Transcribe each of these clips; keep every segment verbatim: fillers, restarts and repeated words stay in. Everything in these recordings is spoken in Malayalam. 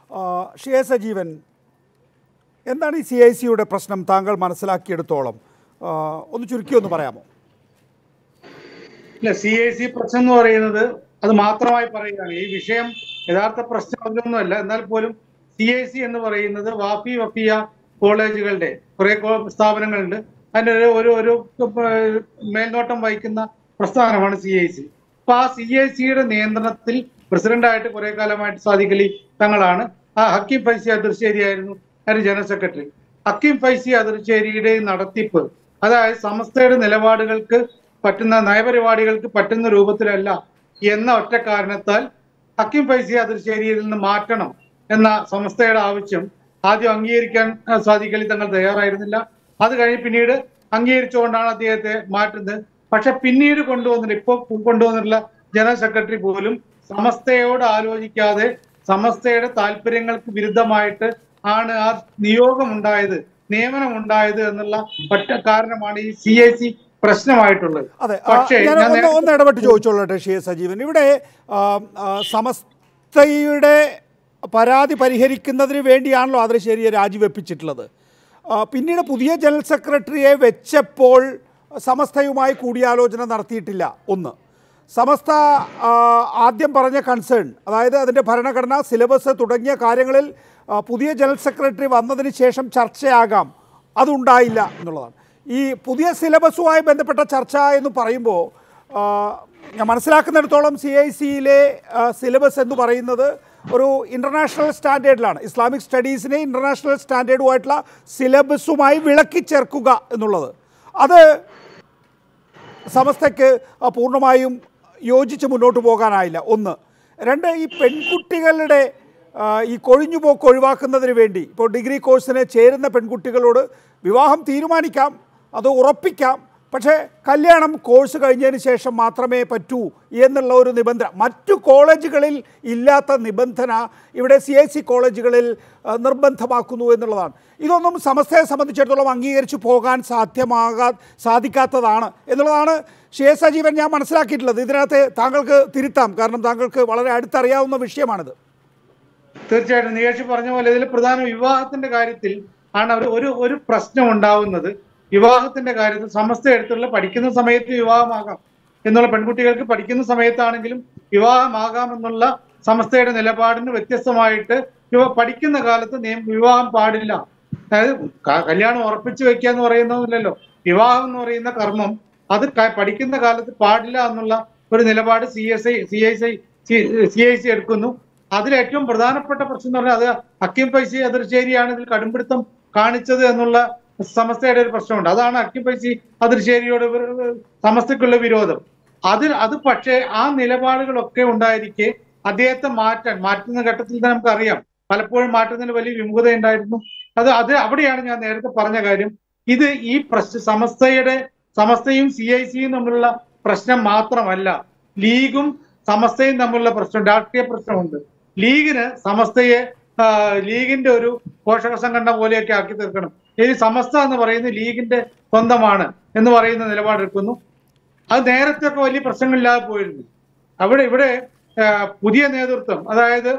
ഷേ സജീവൻ, എന്താണ് ഈ സി ഐ സിയുടെ പ്രശ്നം താങ്കൾ മനസ്സിലാക്കിയെടുത്തോളം ഒന്ന് ചുരുക്കി ഒന്ന് പറയാമോ? ഇല്ല, സി ഐ സി പ്രശ്നം എന്ന് പറയുന്നത് അത് മാത്രമായി പറയുകയാണ്. ഈ വിഷയം യഥാർത്ഥ പ്രശ്നം അതൊന്നുമല്ല. എന്നാൽ പോലും സി ഐ സി എന്ന് പറയുന്നത് വാഫി വഫിയ കോളേജുകളുടെ കുറെ സ്ഥാപനങ്ങളുണ്ട്. അതിൻ്റെ ഒരു ഒരു മേൽനോട്ടം വഹിക്കുന്ന പ്രസ്ഥാനമാണ് സി ഐ സി. അപ്പൊ ആ സി ഐ സിയുടെ നിയന്ത്രണത്തിൽ പ്രസിഡന്റായിട്ട് കുറെ കാലമായിട്ട് സാദിഖ് അലി തങ്ങളാണ്. ആ ഹക്കീം ഫൈസി അതിർശ്ശേരിയായിരുന്നു അതിന് ജനറൽ സെക്രട്ടറി. ഹക്കീം ഫൈസി അതിർശ്ശേരിയുടെ നടത്തിപ്പ്, അതായത് സമസ്തയുടെ നിലപാടുകൾക്ക് പറ്റുന്ന നയപരിപാടികൾക്ക് പറ്റുന്ന രൂപത്തിലല്ല എന്ന ഒറ്റ കാരണത്താൽ ഹക്കീം ഫൈസി അതിർശ്ശേരിയിൽ നിന്ന് മാറ്റണം എന്ന സമസ്തയുടെ ആവശ്യം ആദ്യം അംഗീകരിക്കാൻ സാദിഖ് അലി തങ്ങൾ തയ്യാറായിരുന്നില്ല. അത് കഴിഞ്ഞ് പിന്നീട് അംഗീകരിച്ചുകൊണ്ടാണ് അദ്ദേഹത്തെ മാറ്റുന്നത്. പക്ഷെ പിന്നീട് കൊണ്ടുവന്നില്ല, ഇപ്പൊ കൊണ്ടുവന്നിട്ടുള്ള ജനറൽ സെക്രട്ടറി പോലും സമസ്തയോട് ആലോചിക്കാതെ സമസ്തയുടെ താല്പര്യങ്ങൾക്ക് വിരുദ്ധമായിട്ട് ആണ് ആ നിയോഗം ഉണ്ടായത്, നിയമനം ഉണ്ടായത് എന്നുള്ള ഒറ്റ കാരണമാണ് ഈ സി ഐ സി പ്രശ്നമായിട്ടുള്ളത്. അതെ, ഒന്ന് ഇടപെട്ട് ചോദിച്ചോളട്ടെ ഷേ സജീവൻ. ഇവിടെ സമസ്തയുടെ പരാതി പരിഹരിക്കുന്നതിന് വേണ്ടിയാണല്ലോ അതിർശ്ശേരിയെ രാജിവെപ്പിച്ചിട്ടുള്ളത്. പിന്നീട് പുതിയ ജനറൽ സെക്രട്ടറിയെ വെച്ചപ്പോൾ സമസ്തയുമായി കൂടിയാലോചന നടത്തിയിട്ടില്ല. ഒന്ന്, സമസ്ത ആദ്യം പറഞ്ഞ കൺസേൺ, അതായത് അതിൻ്റെ ഭരണഘടന, സിലബസ് തുടങ്ങിയ കാര്യങ്ങളിൽ പുതിയ ജനറൽ സെക്രട്ടറി വന്നതിന് ശേഷം ചർച്ചയാകാം, അതുണ്ടായില്ല എന്നുള്ളതാണ്. ഈ പുതിയ സിലബസുമായി ബന്ധപ്പെട്ട ചർച്ച എന്ന് പറയുമ്പോൾ ഞാൻ മനസ്സിലാക്കുന്നിടത്തോളം സി ഐ സിയിലെ സിലബസ് എന്ന് പറയുന്നത് ഒരു ഇൻ്റർനാഷണൽ സ്റ്റാൻഡേർഡിലാണ്. ഇസ്ലാമിക് സ്റ്റഡീസിനെ ഇൻ്റർനാഷണൽ സ്റ്റാൻഡേർഡുമായിട്ടുള്ള സിലബസുമായി വിളക്കി ചേർക്കുക എന്നുള്ളത്, അത് സമസ്തയ്ക്ക് പൂർണ്ണമായും യോജിച്ച് മുന്നോട്ട് പോകാനായില്ല. ഒന്ന്. രണ്ട്, ഈ പെൺകുട്ടികളുടെ ഈ കൊഴിഞ്ഞുപോക്ക് ഒഴിവാക്കുന്നതിന് വേണ്ടി ഇപ്പോൾ ഡിഗ്രി കോഴ്സിന് ചേരുന്ന പെൺകുട്ടികളോട് വിവാഹം തീരുമാനിക്കാം, അത് ഉറപ്പിക്കാം, പക്ഷേ കല്യാണം കോഴ്സ് കഴിഞ്ഞതിന് ശേഷം മാത്രമേ പറ്റൂ എന്നുള്ള ഒരു നിബന്ധന മറ്റു കോളേജുകളിൽ ഇല്ലാത്ത നിബന്ധന ഇവിടെ സി ഐ സി കോളേജുകളിൽ നിർബന്ധമാക്കുന്നു എന്നുള്ളതാണ്. ഇതൊന്നും സമസ്തയെ സംബന്ധിച്ചിടത്തോളം അംഗീകരിച്ചു പോകാൻ സാധ്യമാകാ സാധിക്കാത്തതാണ് എന്നുള്ളതാണ് ഷേ സജീവൻ ഞാൻ മനസ്സിലാക്കിയിട്ടുള്ളത്. ഇതിനകത്ത് താങ്കൾക്ക് തിരുത്താം, കാരണം താങ്കൾക്ക് വളരെ അടുത്തറിയാവുന്ന വിഷയമാണിത്. തീർച്ചയായിട്ടും നികേഷ് പറഞ്ഞ പോലെ ഇതിൽ പ്രധാന വിവാഹത്തിന്റെ കാര്യത്തിൽ ആണ് ഒരു ഒരു പ്രശ്നം ഉണ്ടാവുന്നത്. വിവാഹത്തിന്റെ കാര്യത്തിൽ സമസ്ത എടുത്തുള്ള പഠിക്കുന്ന സമയത്ത് വിവാഹമാകാം എന്നുള്ള, പെൺകുട്ടികൾക്ക് പഠിക്കുന്ന സമയത്താണെങ്കിലും വിവാഹമാകാം എന്നുള്ള സമസ്തയുടെ നിലപാടിന് വ്യത്യസ്തമായിട്ട് പഠിക്കുന്ന കാലത്ത് വിവാഹം പാടില്ല. അതായത് കല്യാണം ഉറപ്പിച്ചു വെക്കുക എന്ന് പറയുന്നതില്ലല്ലോ, വിവാഹം എന്ന് പറയുന്ന കർമ്മം അത് പഠിക്കുന്ന കാലത്ത് പാടില്ല എന്നുള്ള ഒരു നിലപാട് C S I C I C C I C എടുക്കുന്നു. അതിൽ ഏറ്റവും പ്രധാനപ്പെട്ട പ്രശ്നം എന്ന് പറഞ്ഞാൽ അത് ഹക്കീം ഫൈസി അതിർശ്ശേരിയാണ് ഇതിൽ കടുംപിടുത്തം കാണിച്ചത് എന്നുള്ള സമസ്തയുടെ ഒരു പ്രശ്നമുണ്ട്. അതാണ് ഹക്കീം ഫൈസി അതിർശ്ശേരിയോട് സമസ്തയ്ക്കുള്ള വിരോധം. അതിൽ അത് പക്ഷേ ആ നിലപാടുകളൊക്കെ ഉണ്ടായിരിക്കെ അദ്ദേഹത്തെ മാറ്റാൻ മാറ്റുന്ന ഘട്ടത്തിൽ തന്നെ നമുക്കറിയാം പലപ്പോഴും മാറ്റുന്നതിന് വലിയ വിമുഖത ഉണ്ടായിരുന്നു. അത് അത് അവിടെയാണ് ഞാൻ നേരത്തെ പറഞ്ഞ കാര്യം. ഇത് ഈ പ്രശ്ന സമസ്തയുടെ സമസ്തയും സി ഐ സിയും തമ്മിലുള്ള പ്രശ്നം മാത്രമല്ല, ലീഗും സമസ്തയും തമ്മിലുള്ള പ്രശ്നം, രാഷ്ട്രീയ പ്രശ്നമുണ്ട്. ലീഗിന് സമസ്തയെ ലീഗിന്റെ ഒരു പോഷക സംഘടന പോലെയൊക്കെ ആക്കി തീർക്കണം. ഈ സമസ്ത എന്ന് പറയുന്നത് ലീഗിന്റെ സ്വന്തമാണ് എന്ന് പറയുന്ന നിലപാടെടുക്കുന്നു. അത് നേരത്തെ ഒക്കെ വലിയ പ്രശ്നങ്ങളില്ലാതെ പോയിരുന്നു. അവിടെ ഇവിടെ പുതിയ നേതൃത്വം, അതായത്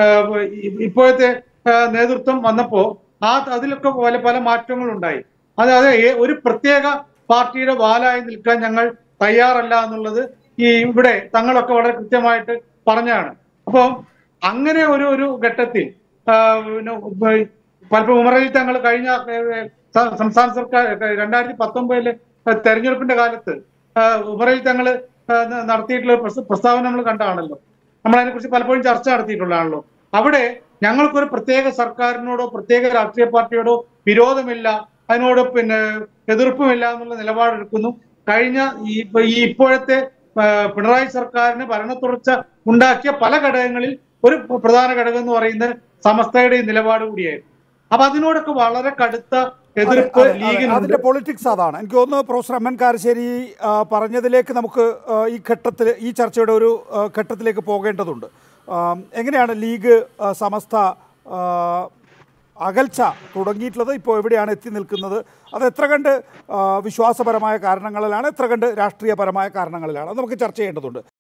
ഇപ്പോഴത്തെ നേതൃത്വം വന്നപ്പോ ആ അതിലൊക്കെ പല പല മാറ്റങ്ങളുണ്ടായി. അതായത് ഒരു പ്രത്യേക പാർട്ടിയുടെ വാലായി നിൽക്കാൻ ഞങ്ങൾ തയ്യാറല്ല എന്നുള്ളത് ഈ ഇവിടെ തങ്ങളൊക്കെ വളരെ കൃത്യമായിട്ട് പറഞ്ഞാണ്. അപ്പോൾ അങ്ങനെ ഒരു ഒരു ഘട്ടത്തിൽ പലപ്പോൾ ഉമറലി തങ്ങൾ കഴിഞ്ഞ സംസ്ഥാന സർക്കാർ രണ്ടായിരത്തി പത്തൊമ്പതിലെ തെരഞ്ഞെടുപ്പിന്റെ കാലത്ത് ഉമറലി തങ്ങൾ നടത്തിയിട്ടുള്ള പ്രസ്താവന നമ്മൾ കണ്ടാണല്ലോ, നമ്മൾ അതിനെക്കുറിച്ച് പലപ്പോഴും ചർച്ച നടത്തിയിട്ടുള്ളതാണല്ലോ. അവിടെ ഞങ്ങൾക്കൊരു പ്രത്യേക സർക്കാരിനോടോ പ്രത്യേക രാഷ്ട്രീയ പാർട്ടിയോടോ വിരോധമില്ല, അതിനോട് പിന്നെ എതിർപ്പുമില്ല എന്നുള്ള നിലപാടെടുക്കുന്നു. കഴിഞ്ഞ ഈ ഈ ഇപ്പോഴത്തെ പിണറായി സർക്കാരിന് ഭരണ തുടർച്ച ഉണ്ടാക്കിയ പല ഘടകങ്ങളിൽ ഒരു പ്രധാന ഘടകം എന്ന് പറയുന്നത് സമസ്തയുടെ നിലപാട് കൂടിയായിരുന്നു. അപ്പൊ അതിനോടൊക്കെ വളരെ കടുത്ത എതിർപ്പ് ലീഗിന്. അതിന്റെ പൊളിറ്റിക്സ് അതാണ്. എനിക്ക് തോന്നുന്നു പ്രൊഫസർ എം എൻ കാരശ്ശേരി പറഞ്ഞതിലേക്ക് നമുക്ക് ഈ ഘട്ടത്തിൽ ഈ ചർച്ചയുടെ ഒരു ഘട്ടത്തിലേക്ക് പോകേണ്ടതുണ്ട്. എങ്ങനെയാണ് ലീഗ് സമസ്ത അകൽച്ച തുടങ്ങിയിട്ടുള്ളത്, ഇപ്പോൾ എവിടെയാണ് എത്തി നിൽക്കുന്നത്, അത് എത്ര കണ്ട് വിശ്വാസപരമായ കാരണങ്ങളിലാണ്, എത്ര കണ്ട് രാഷ്ട്രീയപരമായ കാരണങ്ങളിലാണ്, അത് നമുക്ക് ചർച്ച ചെയ്യേണ്ടതുണ്ട്.